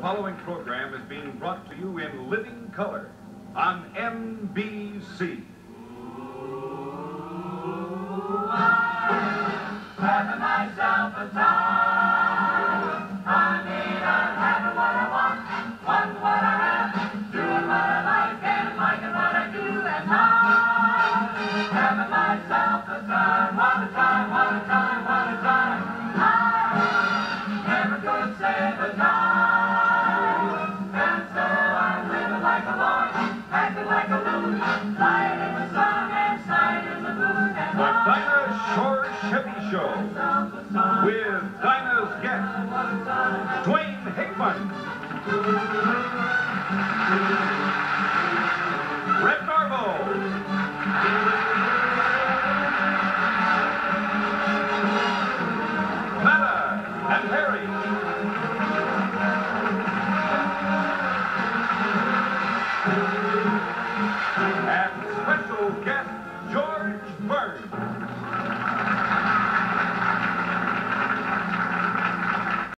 following program is being brought to you in living color on NBC. Having myself a time. I mean, I'm having what I want what I have, doing what I like and liking what I do and not. Having myself a time, what a time, what a time, what a time. I never could save a dime, and so I'm living like a lord, acting like a loon, lying in the sun and sighing in the moon and The Dinah Shore Chevy Show with Dinah's guest, Dwayne Hickman.